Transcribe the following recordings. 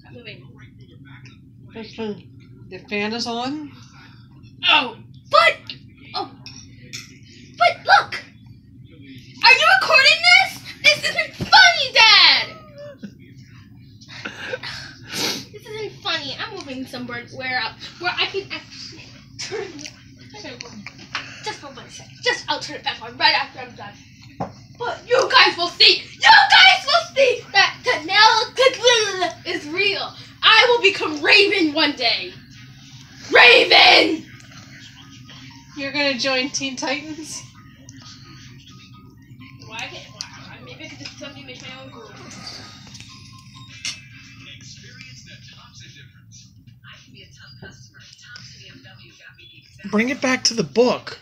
moving. The fan is on. Oh, but look! Are you recording this? This isn't funny, Dad. This isn't funny. I'm moving somewhere where I can actually turn. Just for 1 second. I'll turn it back on right after I'm done. But you guys will see. That Canela is real. I will become Raven one day. Raven! You're gonna join Teen Titans? Why? Maybe I could just suddenly make my own group. Bring it back to the book.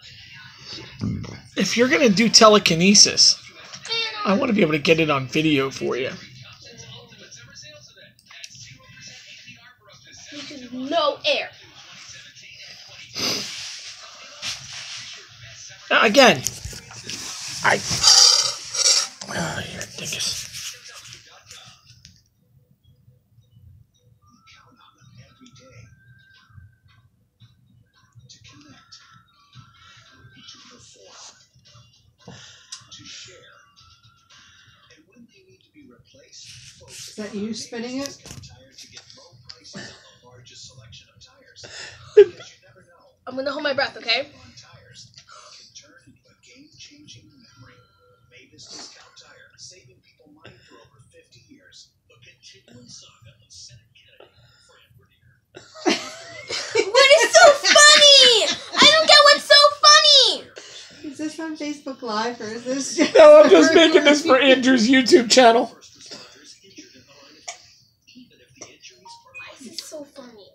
If you're gonna do telekinesis, I want to be able to get it on video for you. Which is no air. Again, you're a dingus. Is that you spinning it? I'm gonna hold my breath, okay? What is so funny? I don't get what's so funny. Is this on Facebook Live or is this? No, I'm just making this for Andrew's YouTube channel. Why is this so funny?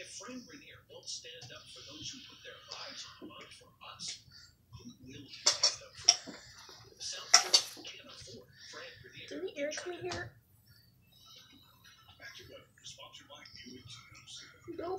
Did the air come in here? Nope.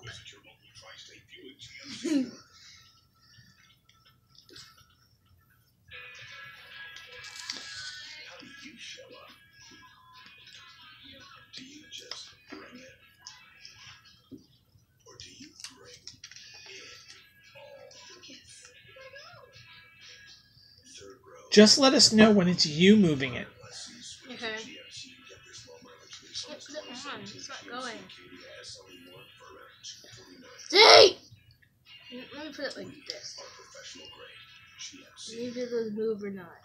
Just let us know when it's you moving it. Okay. It's not going. Stay! Let me put it like this. Either those move or not.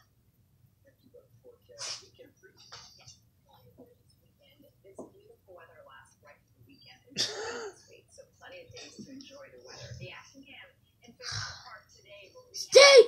Stay!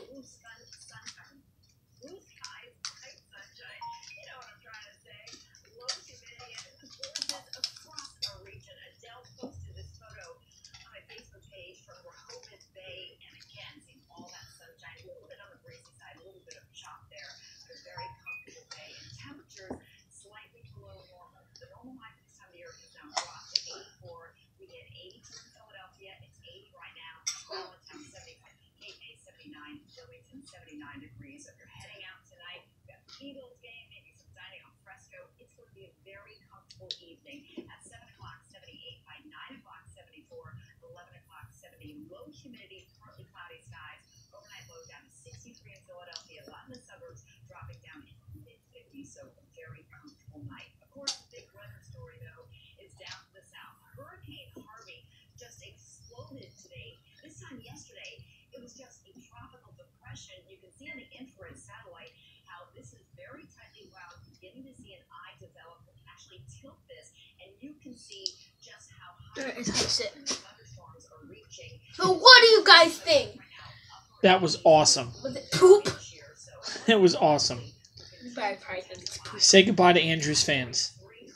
Degrees. So if you're heading out tonight, you've got the Eagles game, maybe some dining al fresco. It's going to be a very comfortable evening. At 7 o'clock, 78. By 9 o'clock, 74. 11 o'clock, 70. Low humidity, partly cloudy skies. Overnight low down to 63 in Philadelphia. A lot in the suburbs, dropping down into the mid-50s. So a very comfortable night. Of course, the big weather story, though, is down to the south. Hurricane Harvey just exploded today. This time yesterday, it was just a tropical depression. You can see on the infrared satellite how this is very tightly wound, beginning to see an eye develop that can actually tilt this, and you can see just how high thunderstorms are reaching. So what do you guys think? That was awesome. Was it poop? It was awesome. I probably think it's poop. Say goodbye to Andrew's fans.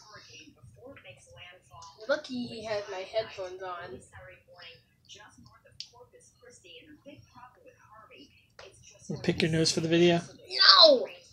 Lucky he has my headphones on. We'll pick your nose for the video. No!